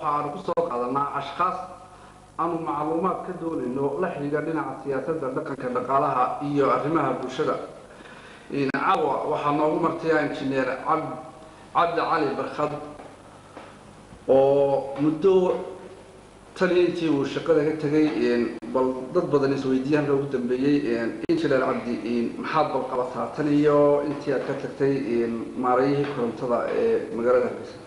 waxaan ku soo qaadanaa ashkhas aanu macluumaad ka doonayno la xiriira dhinaca siyaasadda dhaqanka dhaqaalaha iyo arrimaha bulshada caawa waxaa noogu martaya injineer cabdi cali barkhad oo muddo taliintii uu shaqada ka tagay bal dad badan isweydiiyaan ugu dambeeyay injineer cabdi maxaad bal qabataa tan iyo intii aad ka tagtay maarayihii korontada ee magaalada Hargeysa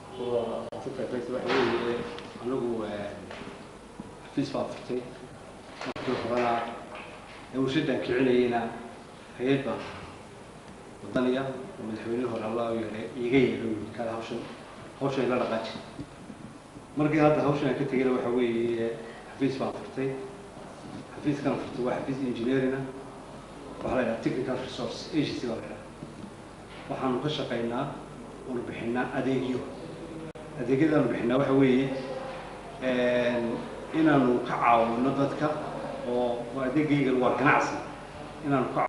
anigu xafiis baan furtay markii horena warshadaan kicinayna hay'ad baan wadaniya madaxweynaha hore Allah u yeelay iga yeelay kala hawshan la dhaqaajin markii hadda hawshan ka tagay waxa weeye xafiis baan furtay xafiiskan furtay waa xafiis engineering waxa la yiraahdaa technical resource agency waxaanu ka shaqeynaa oo bixinaa adeegyada bixinaa waxa weeye inaanu ka caawino dadka oo adeegyada waa ganacsi inaanu ka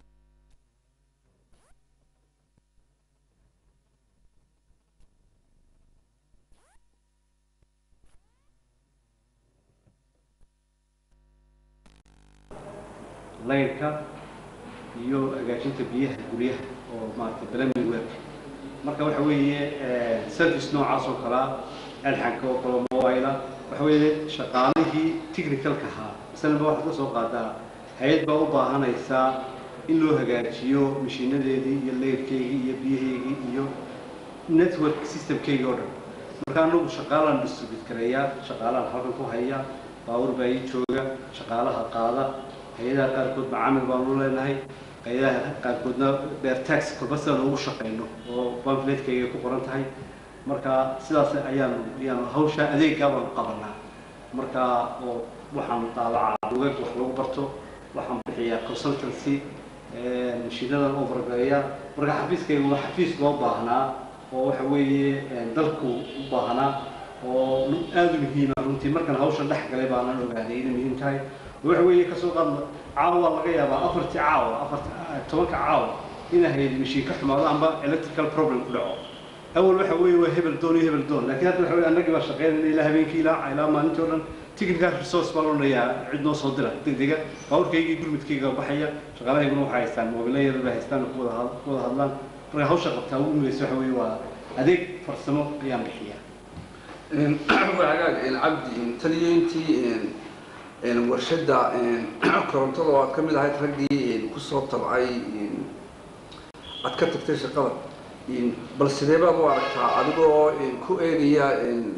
laydka iyo hagaajinta biyaha guryaha oo maartay plumbing work marka waxa weeye service noocaas oo kala alxanka oo kala mobile waxa weeye shaqaalihii technical-ka ahaa isla waxa ka soo qaadaa hay'ad baa u baahanaysa in loo hagaajiyo mashiinadeedii iyo laydkeedii iyo biyaheedii iyo network system-keedii oo dhan marka anagu shaqaalaan distribute kareeya shaqaalaan halkan ku haya baawur baa jooga shaqaalaha qaada hay'adaha qaarkood macaamil baan u leenahay hay'adaha qaarkoodna beer tax kubasana ugu shaqeyno oo pamphlet-kayga ku qoran tahay marka sidaas ayaan hawsha adeegga baan qabanaa marka oo waxaan taabacaa dugaag wax lagu barto waxaan bixiyaa consultancy mashiinadan overgeeya marka xafiiskaygu waa xafiis loo baahnaa oo waxa weeye dalku u baahnaa oo aad u muhiim ah runtii markaan hawshan dhex galay baan ogaaday inay muhiim tahay waxa weeye ka soo qaadno caawa laga yaabaa 10 caawa ina hay'ad mishiin ka xumaado amba electrical problem ku dhaco awal waxa weeye waa hebel doon laakiin hadda waxa weeye annaga baa shaqeynayna ilaa habeenkii ilaa maalintii oo dhan technical resource baa loo leeyahay cid noo soo dira degdega baawrkaygii gurmudkayga baxaya shaqaalahayguna waxay haystaan mobilayada bay haystaan ku wada hadlaan marka hawsha qabtaa ugu muhiimsan waxa weeye waa adeeg farsamo ayaan bixiyaa وعجاج العبد تلينتي ورشدة كرنتها وكمل هاي ترجي كسرة طبيعي أتكتب تيجي قلب بس سيدنا أبو عركها عدو كوئيريا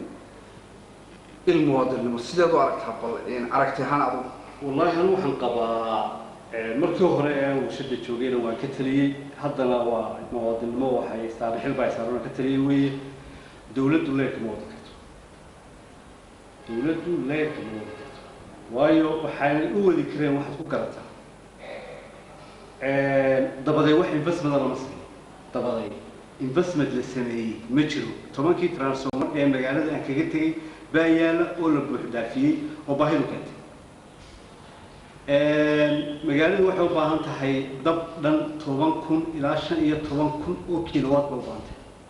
المواضيع المسيدة أبو عركها بل عركتها عدو والله أنا وحن قبا مركو هراء وشدة شوقين وكتلي حضنا ومواضيع الموحة يستعرض حلبة يسارون كتلي وي دولة كمواضيع دولة لا كمواضيع وايو وحين أول كريم واحد كوكرتها دبضي واحد investment على مصر دبضي investment للسنة مجرو طبعا كي ترانسفورمر يعني مجالات أنا كجتي بيان أول بوحدة فيه وباهي كنت مجالات واحد وباهن تحي دب دن طبعا كون إلى شن إيه طبعا كون أو كيلوات بوبان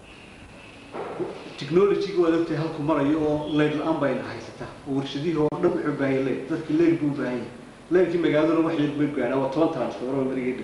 تكنولوجي وقلت هالكم مرة يو ليد الآن بين هايسته ورشدي هو ربع باين ليد ذاك الليل بو باين لكن مجالات واحد يبقى أنا وطلعت ترانسفورمر مريض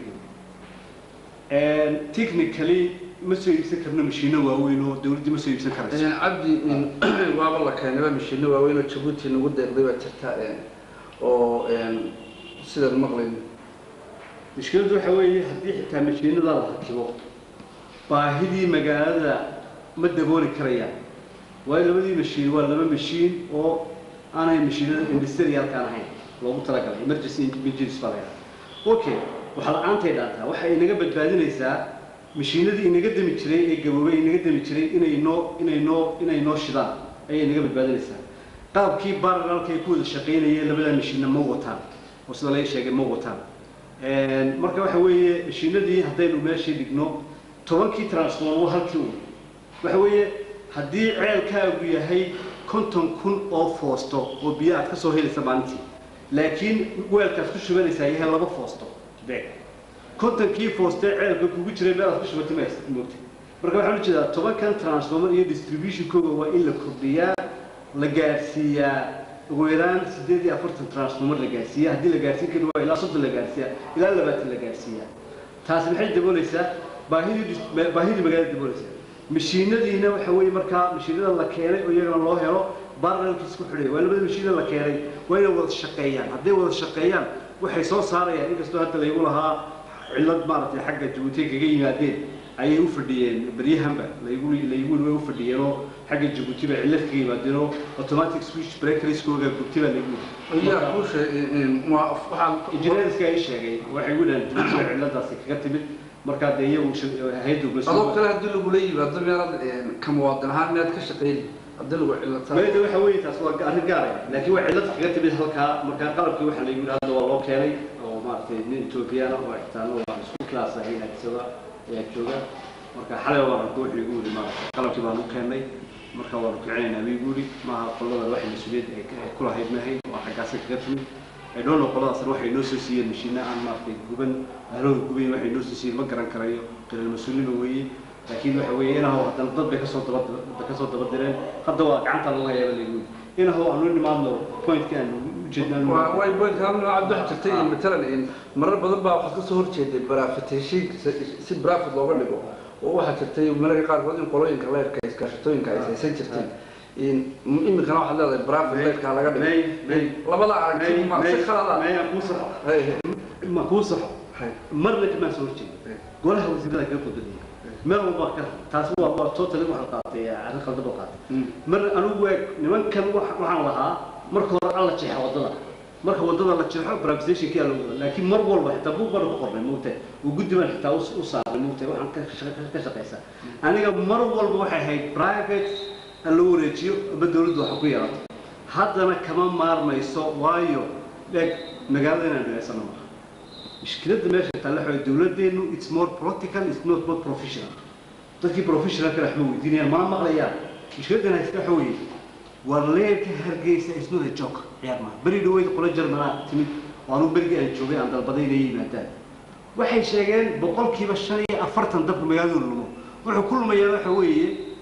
technically مسوي يسكرنا مشينا واوينو دولتي مسوي يسكر يعني عبدي والله كان ما مشينا واوينو جبوتي نقول ده قضية ترتا أو سيد المغرب مشكلته حوالي هدي حتى مشينا ضل هكذا باهدي مجال ما تدبور كريان ولا بدي مشين ولا ما مشين أو أنا مشينا اندستريال كان هين لو بتلاقي emergency emergency فلان أوكي وحلقان تيداتها وحي إنك بدبادينيسا مشيندي إنك دمي جري جوابي إنك دمي جري إنه ينو شدان أي إنك بدبادينيسا قاب كي بارل كي يكون الشقين هي اللي بدأ مشينا موتان وصل لي شيء موتان مركب وحوي مشيندي هديلو ماشي دقنو طبعا كي ترانسفورمر هالكيو وحوي هدي عيل كابو هي كنتم كن أو فوستو وبيعت كسوه لسبانتي لكن ويل كاسكوش بني سايها لبا فوستو بيك كنت كيف وستعال كوكو جري بلا خش متماس موقتي marka waxa la jeedaa toban kan transformer iyo distribution kooda waa in la kordhiyaa la gaarsiiyaa ugu yaraan 48 transformer la gaarsiiyaa haddii la gaarsiin karo waa ilaa 30 la gaarsiiyaa ilaa 20 la gaarsiiyaa taas maxay dabooleysaa baahidii magaalada dabooleysaa mashiinadiina waxa weeye markaa mashiinada la keenay oo iyagana loo helo barnaamijkiisa ku xidhay waa labada mashiin la keenay waa inay wada shaqeeyaan hadday wada shaqeeyaan waxay soo saarayaan inkastoo hadda lagu lahaa cilad maaragtay xagga Djibouti kaga yimaadeen ayay u fadhiyeen baryahanba lagu way u fadhiyeen xagga Djibouti ba cilad kaga yimaadeen automatic switch breakerskooda gubtiba lagu ayaa ku sheegay waxaan injineerska ay sheegay waxay u dhahan Djibouti ciladaasi kaga timid marka iyagu hay'adu adoo kale hadii lagu leeyahay meelad kam wadan ahaan meed ka shaqeeyay hadii lagu cilad meed waxa weeye taas waa arrin gaar ah laakiin waa cilad kaga timid halka marka qalabkii waxa lagu yiraahdo waa loo keenay oo maartay nin Ethiopian oo ixtaano waa isku class ahayn agsada ee jooga marka xalay waa ku xigu ma qalabkii baan u keenay marka waa kicinaynaa wiiguri ma qolada wax mas'uuliyad ay ku lahayd maahay waa xagaas kaga timid ay doon qoladaas waxay noo soo siiyeen mashiina aan maartay guban waxay noo soo siiyeen ma garan karayo qilal mas'uuliin weeye laakiin waxa weeye inaha wadan dad bay ka soo daba direen hadda waa gacanta laga yaabay leeyahay inaha aanu nimaadno point kan ujeednaan way point kan cabdu xirtay matalan in marar badan baa wax ka soo horjeeday baraafateeshin si baraafad looga dhigo oo waxa jirtay mararka qaar in qolooyinka leerka iskaashatooyinka ay saysan jirteen in imikana waxa leedahay baraafad leerka laga dhigay labada aragti ma si khalada ma ku sax marna kama soo horjeeday golaha wasiirada ka qodobay mar walba ka taas waa totally waxa qaatay aan qaldan oo qaatay mar anigu nimankan waxaan lahaa marka hore alla jeexa wadada marka wadada la jeexo privatization kii loo wada laakiin mar walba xitaa buu bar ku qornay mootay uu guddiman xitaa u saaray mootay waxaan ka shaqeysaa aniga mar walba waxay ahayd private loo wareejiyo dawladdu waxa ku yarato haddana kama maarmayso waayo magaalada dhexdeeda مشكلة ماشي تطلعوا الدولة دي إنه it's more practical it's not more professional. تذكي professional كده حموي الدنيا ما مغليان مشكلة إنها يستحوي والليل كهرجيس it's not a joke عيارنا بري دوي قلنا جرمنا تمد وانو برجع نشوفه عند البضيع ليه مهتم واحد شيئين بقول كيف الشنية أفرت ندب مجال اللمو وكل ما يروح هوي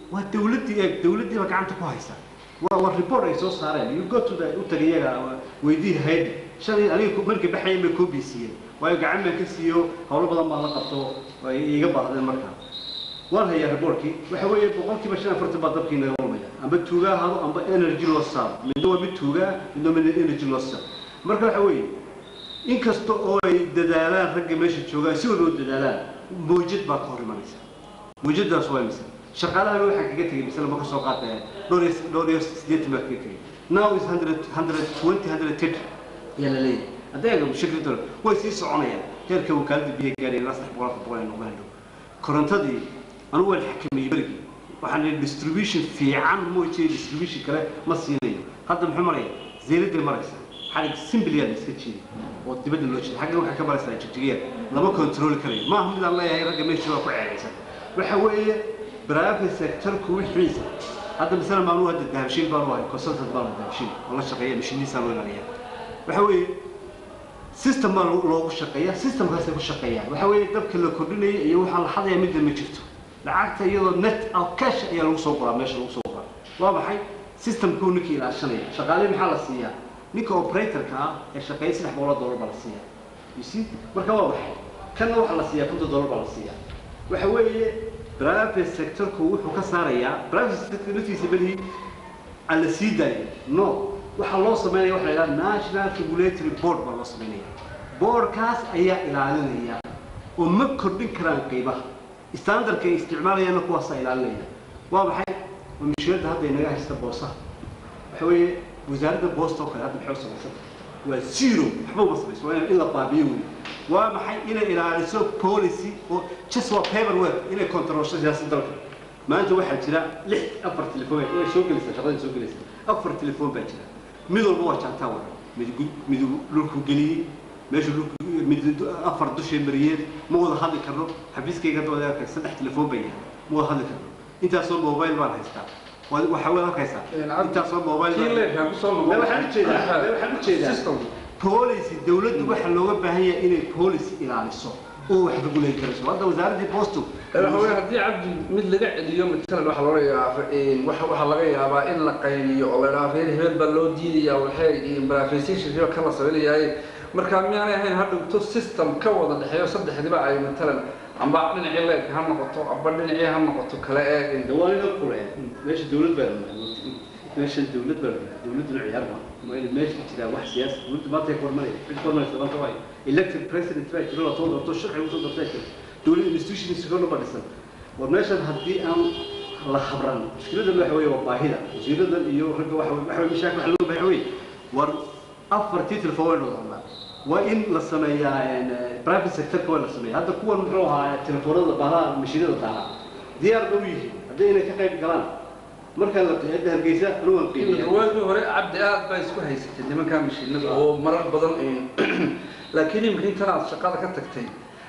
والدولة دي ما كانت كويسة والريبورت يسوس صارين you go to the وتريجا ويديه هيد شنية أنا مركب بحيم كوبيسية ويقعد من كسيو هؤلاء بدل ما لقطوا ويجبر هذا المكان ولا هي ريبوركي وحوي بقول كي مشان فرت بعض كينا يوم يا أم بتوجا هذا أم بإنرجي لوصل من دون بتوجا من دون الإنرجي لوصل مركب حوي إن كستو أوي دلالة رجع ماشي توجا سووا دلالة موجود باكوري ماليس موجود ده سوى مثلا شغالة هو حقيقة مثلا ما كسوقات لوريس ديت مكتي now is 120 130 يلا ليه هذا بشكل دول ويسيس عنيا كيرك وكالد بيه قال الناس حبوا بقولين وغندو كورنتدي أنا هو الحكم يبرقي وحنا الديستريبيوشن في عام مو شيء ديستريبيوشن كله ما صيني هذا محمرية زي اللي المركز حاجة سيمبليا بسكتشي وتبدل اللوش حاجة روح كبار استراتيجية لما كنترول كريم ما هم الله يا رجال ماشي وقع عيسى وحوي برافو سكتر كوي حريصة هذا مثلا ما هو هذا الدهشين بروه كسرت البار الدهشين والله شقية مش اللي سامون عليها وحوي سيستم لو شقية سيستم هذا شقية وحوي دبك اللي كلني يروح على حظ يمد ما شفته لعكت يلا نت أو كاش يلا صوبرا ماشي لو صوبرا واضح هاي سيستم كونك إلى الشنية شغالين محل السياح نيكو أوبريتر كا الشقية سلاح بولا دولار بالسياح يصير مركب واضح كان روح على السياح كنت دولار بالسياح وحوي برافو سيكتور كوح وكسارية برافو سيكتور نتي سبلي على سيداي نو وحلو سمعني وحلا ناشنال ريجوليتوري بورد بالله سمعني بورد كاس أيها إلى ومكر بكران قيبه استاندر كي استعمالي أنا قواسا إلى علينا واضح ومشيت هذا ينجح يستبوسه حوي وزارة البوسطة وكذا هذا بحوس بسيط والسيرو حبوا بس وين إلا طابيوي ومحي إلى رسوب بوليسي وشسوا بيبر وورك إلى كنترول جالس درك ما أنت واحد كذا لح أفر تليفون سوق لسه شغالين سوق لسه أفر تليفون بيجنا ميدو البوة كان تاور ميدو لوركو جلي ماشي لوركو ميدو أفر دوشي مريض مو هذا كرو حبيس كي قدوا ذاك سدح تليفون بيجنا مو هذا كرو أنت أصلا موبايل ما هيستعمل وحاول هكذا أنت أصلا موبايل ما بحب كذا بوليسي الدولة وحنا لو بهي إن البوليسي إلى الصوت oo wax regulate karayso hadda wasaaradii boostu هو هدي عبد مثل قاعد اليوم مثلا واحد waxa laga yaabaa in la qayliyo oo la raafeen hebel baa loo diidayaa waxay beneficiary iyo kala sameeyay marka miyaanay ahayn hadda system ka wada dhaxeeyo saddexdiba ay مثلا amba dhinacii leeg ha noqoto amba dhinacii ha noqoto kale ee dawladda kulay meesha dawladda meesha dawladda ciyaarba ma in meesha jira wax siyaasi dawladda ma tay kormay sababta way elected president bay jiro la toona sharci u soo dartay dawladda institutions ka loo badhisan war meesha hadii aan la khabran mushkilada waxa weeye waa baahida wasiirada iyo ragga waxa mashaakil waxa loo baahay weey war afar title forward waa in la sameeyaa private sector ka la sameeyaa hadda kuwan muxuu ahaa telefoonada baahada mashiinada taala diyaar u yihiin hadii inay ka qayb galaan marka la qeexda hargeysa ruwan qiimeeyo waagii hore cabdi aad bay isku haysatay nimanka mashiinada oo marar badan laakiin imkin tanaad shaqada ka tagtay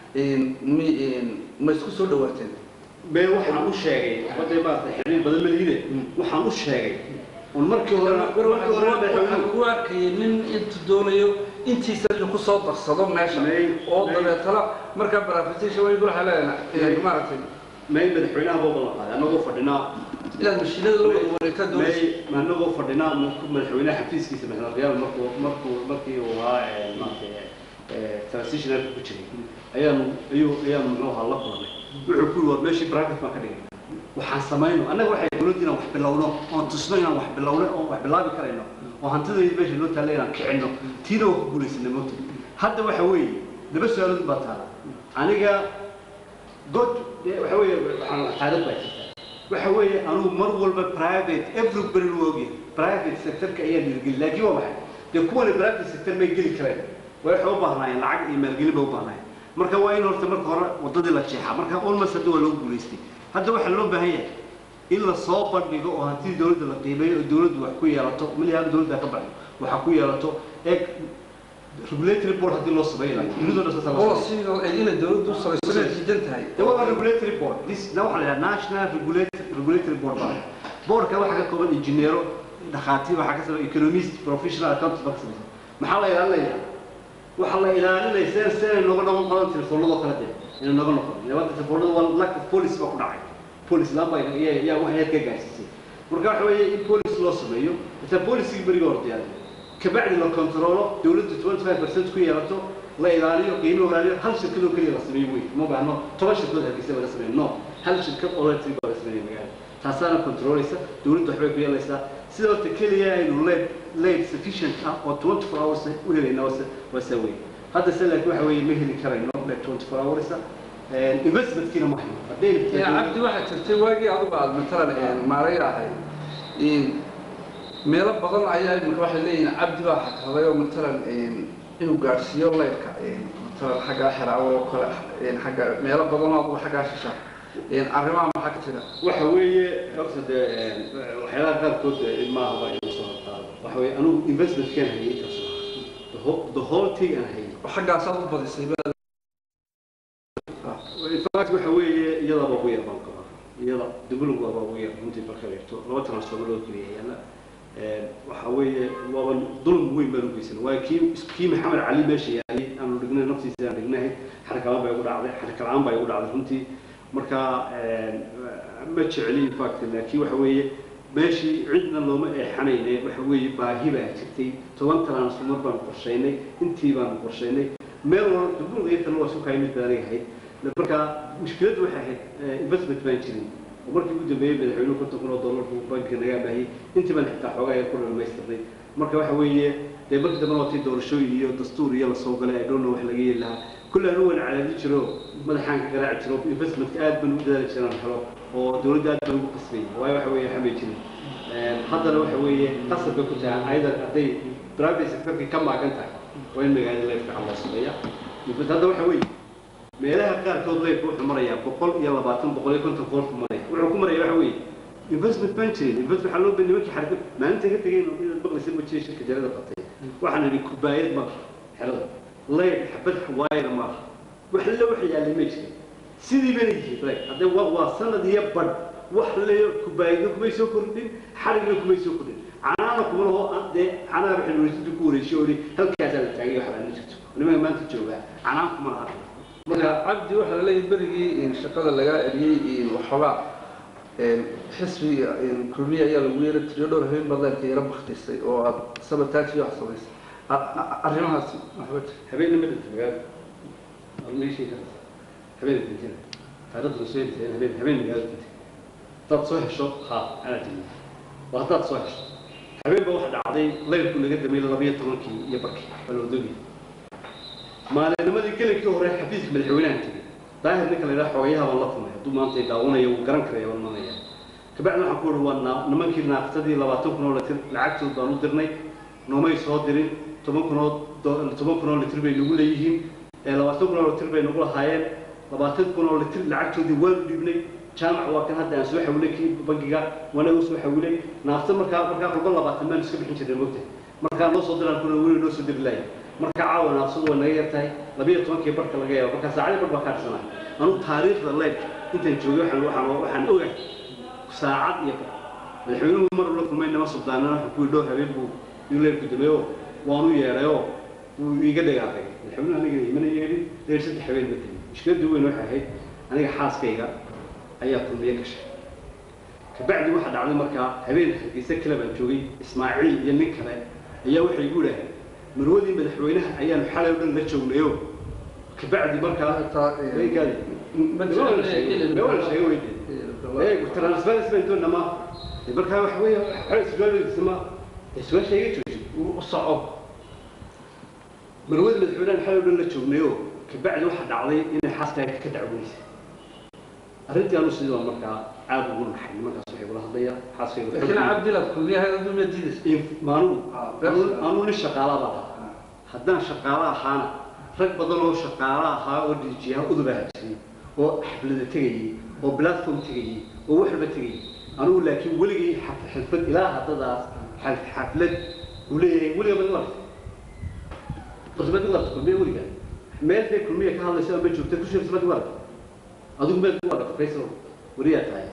ma isku soo dhawaateen bee waxaan u sheegay waday baad xiriir badan ma liide waxaan u sheegay on markii hore waxaan ku arkay nin inta doonayo intiisa ku soo darsado meesha oo dabeetana marka beneficiary way gol xaleena maartay may madaxweynaha booba la qaaday anagoo fadhinaa ilaa mashiinada loo wareegta doonay ma anagoo fadhinaa madaxweynaha xafiiskiisa madaxweynaha markii uu ahaa maartay transitional ku jiray ayaan muxuu ahaa la kulmay wuxuu ku war meeshii private ma ka dhigay waxaan sameeyno annaga waxay dawladda wax bilowno oo tusno inaan wax bilowno oo wax bilaabi karayno oo hantidayda meesha loo taalay inaan kicino tiina oo ku guuleysnay moto hadda waxa weeye laba su'aalood baa taala aniga god waxa weeye waxaan xaalad baa jirta waxa weeye anu mar walba private everybody loogi private sector ka ayaa dirgil laakiin waa maxay de kuwa private sector may geli kareen way u baahnayeen lacag iyo maalgelin bay u baahnayeen marka waa in horta marka hore wadadii la jeexaa marka almost hadda waa loo guuleystay hadda waxa loo baahan yahay in la soo bandhigo oo hantii dawladda la qiimeeyo oo dawladdu wax ku yeelato milyan dawladda ka baxdo waxa ku yeelato regulatory board hadii loo sameeyo iyadoo dhasata oo sidoo ay in dawladdu sameeyso jidan tahay waa regulatory board this now waxa la national regulatory board boardka waxa ka kooban engineero dhaqaatiir waxa ka sameeyo economist professional accountants maxaa la ilaalinayaa waxa la ilaalinaysaa seen looga dhamaan qadan telefoonada kala dee in naga noqon nabadda telefoonada waa lack of police ba ku dhacay police laba ayaa wax heer ka gaarsiisay marka waxa weeye in police loo sameeyo inta police bariga ordiyay ka bacdi la controlo dawladdu 25% ku yeelato la ilaaliyo qiimo ilaaliyo hal shirkad oo kaliya la sameeyo way ma baahno 10 shirkad hargeysa laga sameeyo no hal shirkad oo la tiriyay la sameeyo magaalada taasana controleysa dawladdu waxbay ku yeelaysaa sidoo kaliya inuu late sufficient oo 24 hours u helayna wasaway هذا سلك وحوي مهني كريم نقبل 24 hours investment كنا ما هي يا عبد واحد ترتواجي أربعة مثلا ماريا هاي ميلا بدل عيال من واحد لين عبد واحد هذا يوم مثلا إنه قارسيا الله يركع مثلا حاجة حرام وكل حاجة ميلا بدل أبو حاجة شاشة أربعة ما حكيتنا وحوي أقصد وحياة غير كود ما هو وحوي أنا investment كان هي the whole thing أنا هي وحاجة صار بدي سيبها الفرق وحوي يلا بابويا بانكر يلا دبلوا بابويا أنت بخيرتو لو تناسب لو كذي أنا وحوي ظلم وين بلوكيسن وكي محمد علي ماشي يعني أنا رجعنا نفسي سنة رجعنا حركة العام بيقول على حركة العام بيقول على أنت مركا ما تشعلين فاكت لكن وحوي ماشي عندنا لو ما حنينه وحوي باهبه تكتي توان ترانسفورمر بان قرشيني انتي بان قرشيني ميل دبل غير لو سو كايمه داري هي marka mushkiladu waxay ahayd investment baan jirin oo markii ugu dambeeyay madaxweynuhu $50,000 uu bankiga naga baahay intii baan xitaa xogaa ay ku dhameystirnay marka waxa weeye de markii dambe waa tii doorashooyin iyo dastuur iyo la soo galay ay dhoon wax laga yeelaha kullu uu calaamad jiro madaxan ka garaac jiro investment aad baan u dadaal jiraan helo oo dawladda aad baan ugu qasbay waayo waxa weeye xamay jirin haddana waxa weeye qasabka ku tahay ayda haday private sector ka maagan tahay waa in magaalada la fiican loo sameeyaa hadda waxa weeye meelaha qaarkood leey wuxuu marayaa 120 qof maraya wuxuu ku maraya waxa weeye investment banking investment xaloo bani markii xarka maalinta ka tagay inuu baqlisan ma jeesho ka jarada qatay waxaan idin kubaayad ma xirada leey xabad xawaayada ma wax la wax yaalay ma jirin sidii bani jiray hadda waa sanad iyo bad wax leeyo kubaayad kuma soo kordhin xariga kuma soo kordhin canaana kuma laho ade canaana wixii loo ku wareejiyo halkaas la taagay wax aan jirto niman maanta jooga canaan kuma laha cabdi waxa la leeyahay berigii in shaqada laga eriyay in waxoogaa xisbiga kulmiye ayaa lagu yeeray tiro dhowr habeen badan ka yara bakhtisay oo aad sabotaaj iyo wax samaysay arrimahaas waxba habeen ma dhigto magaalo ma sheegi kartaa habeen dhigtay taariikhdu soo dhigtay habeen magaalo dhigtay dad soo hesho ha ana timi waa dad soo hesho habeen baa wax dhacday leyrku naga damay 12kii iyo barkii balowdoobi maalinnimadii kalinkii hore xafiiska madaxweynaha tagay daahir ninka la yiraahdo xogayaha waan la kulmay hadduu maanta daawanayo uu garan karayo waan manaya kabacdi waxaan ku uri waa nimankii naaqtadii 20,000 litir lacagtood baan u dirnay noomay soo dirin 10,000 litir bay nagu leeyihiin 20,000 litir bay nagu lahaayeen 20,000 litir lacagtoodii waan dhiibnay jaamac waa kan hadda aan soo xawilay kii bangiga wana uu soo xawilay naaqta markaa qurba 20 maan iska bixin jiray moogtay markaa loo soo diraan kuna weli loo soo diri laayay marka caawana asoo waa naga yartahay 12 barka laga yaabo marka saacadii barba ka dhashanay anu taariikhda leed intaan joogay waxaan ogahay saacad iyo madaxweynuhu mar la kulmay nama suldaanana waxa ku dhoo habeen buu leerku dameeyo waanu yeerayo uu iga dhagaaqay madaxweynuhu aniga imana yeelin dheer saddex habeen ma timi mushkiladdu weyn waxay ahayd aniga xaaskayga ayaa kulmiye gashay kabacdi waxa dhacday markaa habeen hargeysa kale baan joogay ismaaciil iyo nin kale ayaa waxay igu dhahay marwadii madaxweynaha ayaan xalay dhan la joognayo kabacdi markaa reegaadi madawada sheegay weydii transparency baan doonama markaa wax weeye isgooladiisama isgool sheegay jooji u soco marwadii madaxweynaha xalay dhan la joognayo kabacdi waxa dhacday inay xaaskayga ka dacweysay arrintii aanu sidoo markaa aad ugu naxay nimankaas waxay kula hadlayaan xaaskayga laakiin cabdilaad kulmiyaha aduu ma diidas maanu ni shaqaalada haddaan shaqaala ahaana rag badan oo shaqaala ahaa oo dijiyaha udubaa jiray oo xaflada tegayay oo platform tegayay oo wax walba tegayay anugu laakiin weligii xaflad ilaa haddadaas xaflad uu leeyahay weliga ma warta qasbad warta kulmiye weliga meel bay kulmiye ka hadlaysa ama joogta ku shaqada warta adigu meel ku wada fayso wariyaa tahay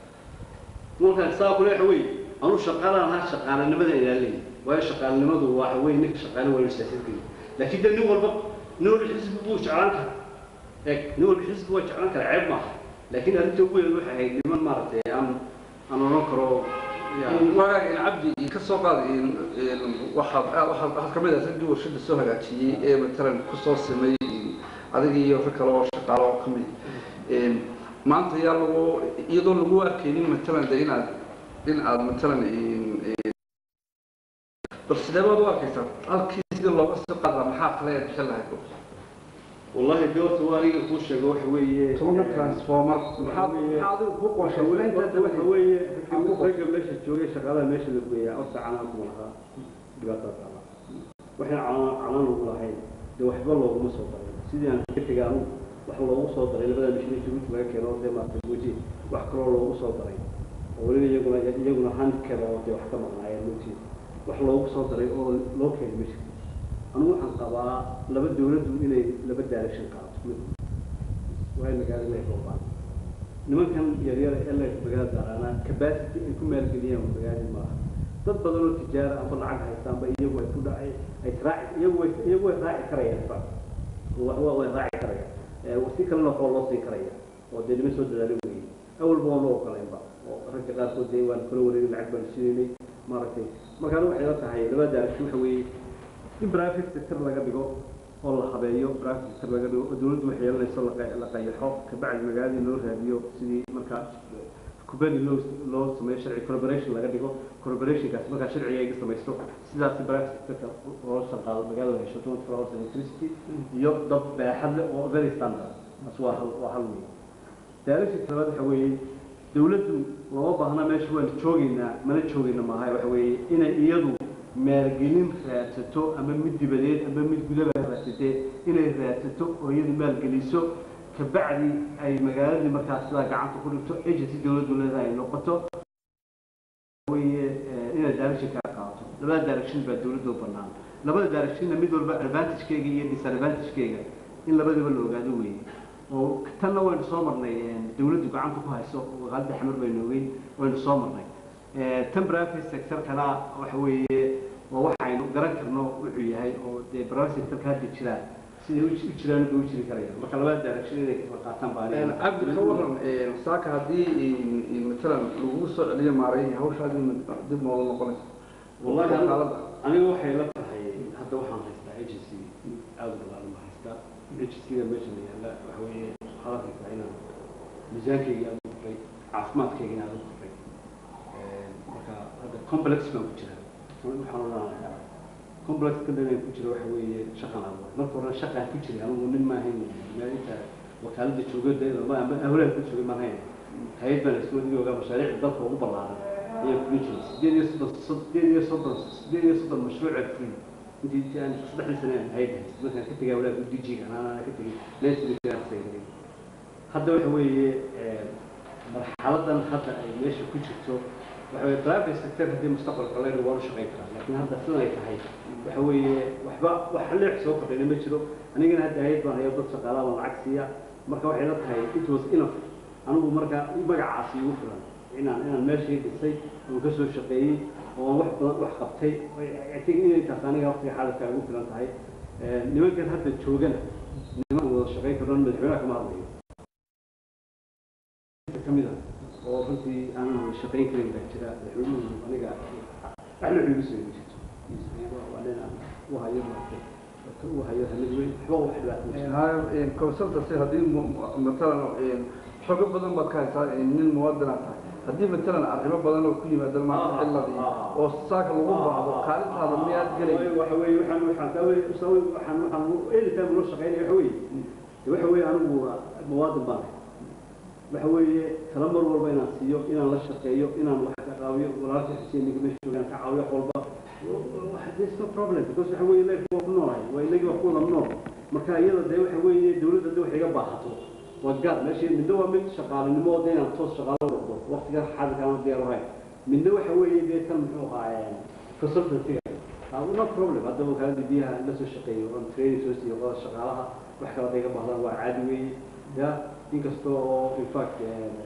marka saa kule waxa weeye anu shaqaalaha ha shaqaalanimada ilaalin waa shaqaalanimadu waxa weeye ninka shaqaale waa istaasilkii laakiin dad nin walba nool xisbi buu jeclaan kara nool xisbi waa jeclaan kara ceeb ma laakiin arrinta ugu weyn waxa ay niman maartay aan oran karo wagaag in cabdi ka soo qaad in waxa kamid ah sidii warshada soo hagaajiyay ee matalan ku soo sameeyay adiga iyo rag kale oo shaqaale oo kamid maanta yaa lagu iyadoo lagu arkaynin matalan in aad matalan bal sidee baad u arkaysaa halkii sida looga soo qaadaa maxaa kale ee bixin lahayd wallahi doorta waaliga ku sheego waxa weeye toban transformer maxaa adigu ku qorshay walaynta waxa weeye ragga meesha joogay shaqada meesha la geeyaa oo saacana ku lahaa dhibaatada waxay calan ugu lahayn de waxba looguma soo daray sidii aan ka tegaanu wax loogu soo daray labada mashruuc Djibouti laga keeno oo maanta waji wax kale loogu soo daray oo waliba iyaguna handicap oo wax ka maqnaayeen mutii wax loogu soo daray oo loo keenay meesha anu waxaan qabaa laba dawladdu inay laba direction qaato way magaalada ay qoobaan nimankan yaryar ee la magaalada daarana capacity ay ku maalgeliyaan magaalada ma dad badan oo tijaar ama lacag haystaan ba iyagu ay ku dhacay ay raaci iyagu ay raaci karayaan way raaci karayaan wasi kalena oo loo sii karaya oo deedma soo dadaalay weeyii awal baa loo qalaynba oo ragga qaarkood ay waan kala wareegay lacag baan siinay maaragtay markaan waxay la tahay laba direction waxa weeye in private sector laga dhigo oo la habeeyo private sector laga dhigo dawladdu waxay yeelanayso la qayxo ka bacdi magaalada loo raadiyo sidii marka kubani loo sameeyo sharci collaboration laga dhigo collaborationkaas marka sharciga ay sameeyso sidaas private sector oo shaqaale magaalada hesho 24 hours electricity iyo dab baaxad leh oo very standard aswaa hal weey daarashii talaad waxa weeye dawladdu loo baahna meesha waan joogayna maaha waxa weeye inay iyadu maalgelin raadsato ama mid dibadeed ama mid gudaha raadsatay inay raadsato oo iyadu maalgeliso ka bacdi ay magaalada markaas sida gacanta ku dhigto agency dawladdu leedahay noqoto weeye inay direction ka qaato labada direction baa dawladdu banaan labada direction mid walba advantage-keega iyo disadvantage-keega in labadaba la ogaado weeye oo tan way soo marnay dawladdu gacanta ku hayso oo qalbi xamar bay noogay way soo marnay tan private sector kana waxa weeye oo waxaynu garan karno wuxuu yahay oo de private sector ka jira sidii u jiraan ugu jiri karayaan marka labada direction inay kala qaataan baa cabdi ka waran saaka haddii matalan lagu soo celiyo maaray hawshaadi dib noola noqonaysa wallahi aniga waxay la tahay hadda waxaan haystaa agency aad u badan ma haystaa agency-ga meesha la yaala waxa weeye xaaladka inaan miisaankayga aad u koray caafimaadkayga aad u koray marka hadda complex baan ku jira waxaan oranaya complex ka dhanay ku jira waxa weeye shaqan aad marka hore shaqaan ku jiray anigu nin ma ahayn maalinta wakaalada joogada ama awlaad ku joogay ma ahayn hay'ad baan isku wadiyay mashaariic dalka ugu ballaaran iyo projects دي صدر مشروع فري انت يعني تصبح لي سنه هيدا مثلا كنت جاي ولا بدي جيك انا كنت ليش بدي اسوي هذا هو مرحله حتى ماشي ku jirto waxa way private sector hadii mustaqbalka la yiraahdo shaqay kara laakiin hadda sidoo ay tahay waxa way waxba wax la soo kordhay ma jiro anigana hadda hay'ad baan hay'ad dad shaqaalaha lacag siiya marka waxay la tahay it was enough anigu marka magacaasi ugu filan inaan meeshii dhisay oo ka soo shaqeeyay oo wax badan wax qabtay I think inay tahay aniga waqti xaaladka ugu filan tahay nimankan hadda joogana niman wada shaqeyn karaan madaxweynaha kama hadlayo kamida oo runtii aan shaqeyn karin baa jira madaxweynuhu aniga ahlu culusi وهي هنجوي حوار حلوة كوسلت سي هذه مثلا حقوق بدن بكايسا إن المواد نعطى هذه مثلا أربعة بدن وكل ما دل ما إلا ذي والساق الغربة وقالت هذا مياه جري وحوي وحن سوي وسوي وحن إيه تعملوا شغالين يحوي وحوي أنا مواد بان وحوي كلام مرور بين السيو إن الله شقيه إن الله قوي ولا تحسين إنك مش شغال كعوي قلبه there's no problem because waxa weeye leef waa ku noolay way laga wax ku lamno marka iyada day waxa weeye dawladda day wax iga baahato waa gaar meeshii middo waa mid shaqaalinimo oo deena toos shaqaalo wado waqtiga xadka aan diyaar ahay middo waxa weeye day tan muxuu ahaayeen consultancy no problem hadda uu kala dibiyaha la soo shaqeeyo oo training soo siiyo qada shaqaalaha wax kala day iga baahdaan waa caadi weeye ya inkastoo in fact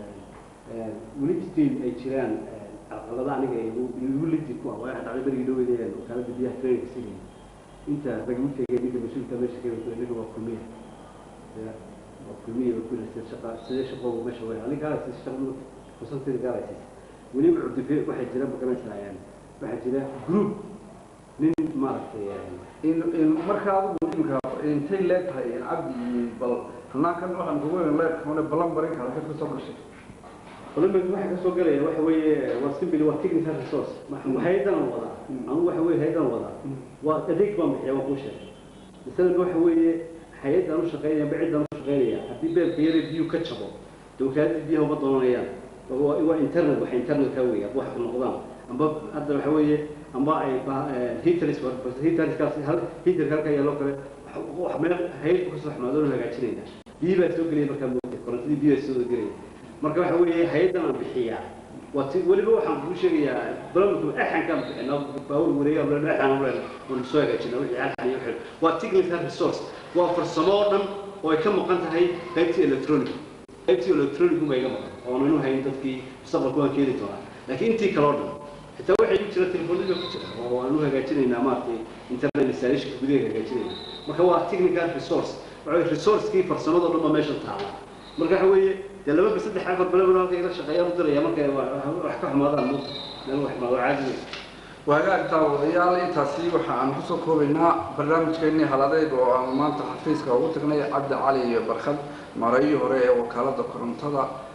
weli still ay jiraan aqalada aniga ay ugu liddi ku ah waxa dhacay bariga dhoweeyeen oo kala dibiyaha training sidii inta ragmu tegay ninka mas'uulka meesha ka jooga ninka waa kulmiye ya waa kulmiye oo kula shaqa sidee shaqo meesha way aniga gaar si shaqo consultant gaar ah weli mucdifay waxa jira bakanaysayaan waxa jira group nin maartay in marka adigu imka intay leedahay abdi bal hanaakan waxaan ugu leeyahay balan barin kala ka soo gashay ولما واحد كسو قال waxa weeye waa simply waa technical resource hay'adan wada aan waxa weeye hay'adan wada waa adeeg baan bixiyaa ku sheegay misalka waxa weeye hay'adan u shaqeynaya bicidan u shaqeynaya hadii beelka yar biyo ka jabo dawladda biyo ma doonayaan waa internet waxa internet ka weeyaa wax ku noqdaan amba hadda waxa weeye amba ay heaters war heaters kaas hal heater halka yalo kale wax meel hay'ad ku soo xamaado hagaajinayna biyo baa soo galay marka korontada biyo soo galay marka waxa weeye hay'adan aan bixiyaa wati waliba waxaan ku sheegayaa barnaamijku axan ka bixinaa baawur wareega wala axan wala oo soo hagaajinaa wixii axan iyo xil waa technical resource waa farsamo dhan oo ay ka maqan tahay qaybta electronic ma iga maqan oo aanu hayn dadkii mustaqbalka waan keeni doonaa laakiin intii kale oo dhan xitaa waxay ku jira telefoonada ku jira oo aanu hagaajinaynaa maartay internet installation gudaha hagaajinaynaa marka waa technical resource waa resource-kii farsamada dhan ma meesha taala marka waxa weeye لما بسد حاجة بلا كذا شقيان ودريا ما كان وحكي حماضة الموت لأنه حماضة عادي وهذا تاويال تاسيب وحن حسوا بينا برنامج كأني هذا وما تحفيز كوتقني عبد علي برخد مريء وري وكالة كرمتها